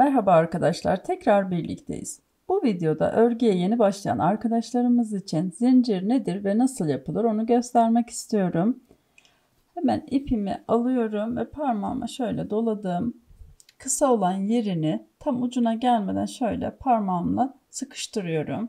Merhaba arkadaşlar, tekrar birlikteyiz. Bu videoda örgüye yeni başlayan arkadaşlarımız için zincir nedir ve nasıl yapılır onu göstermek istiyorum. Hemen ipimi alıyorum ve parmağıma şöyle doladım. Kısa olan yerini tam ucuna gelmeden şöyle parmağımla sıkıştırıyorum.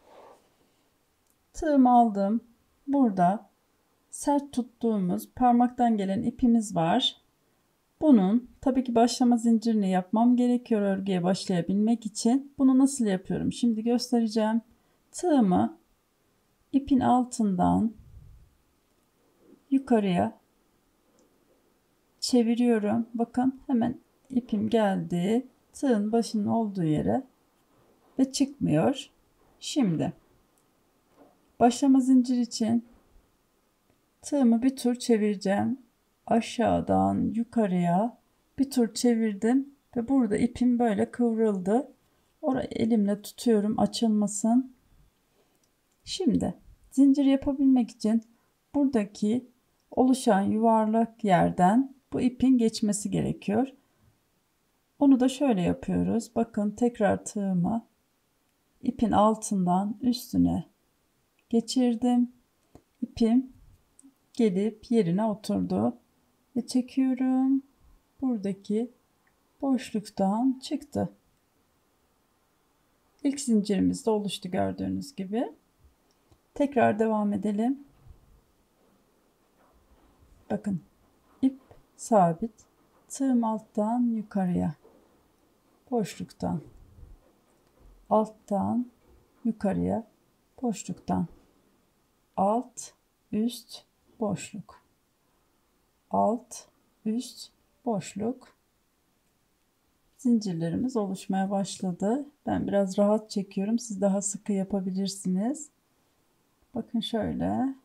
Tığımı aldım. Burada sert tuttuğumuz parmaktan gelen ipimiz var. Bunun tabii ki başlama zincirini yapmam gerekiyor örgüye başlayabilmek için. Bunu nasıl yapıyorum? Şimdi göstereceğim. Tığımı ipin altından yukarıya çeviriyorum. Bakın hemen ipim geldi. Tığın başının olduğu yere ve çıkmıyor. Şimdi başlama zincir için tığımı bir tur çevireceğim. Aşağıdan yukarıya bir tur çevirdim ve burada ipim böyle kıvrıldı. Orayı elimle tutuyorum, açılmasın. Şimdi zincir yapabilmek için buradaki oluşan yuvarlak yerden bu ipin geçmesi gerekiyor. Onu da şöyle yapıyoruz. Bakın tekrar tığımı ipin altından üstüne geçirdim. İpim gelip yerine oturdu ve çekiyorum. Buradaki boşluktan çıktı. İlk zincirimiz de oluştu gördüğünüz gibi. Tekrar devam edelim. Bakın ip sabit. Tığım alttan yukarıya. Boşluktan. Alttan yukarıya. Boşluktan. Alt, üst, boşluk. Alt, üst, boşluk. Zincirlerimiz oluşmaya başladı. Ben biraz rahat çekiyorum. Siz daha sıkı yapabilirsiniz. Bakın şöyle.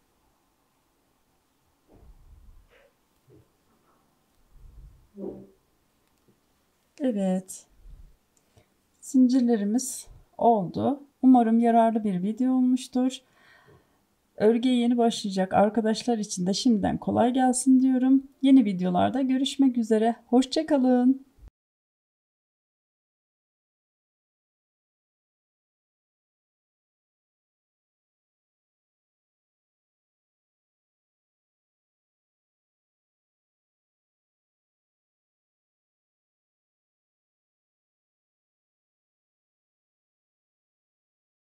Evet. Zincirlerimiz oldu. Umarım yararlı bir video olmuştur. Örgüye yeni başlayacak arkadaşlar için de şimdiden kolay gelsin diyorum. Yeni videolarda görüşmek üzere. Hoşça kalın.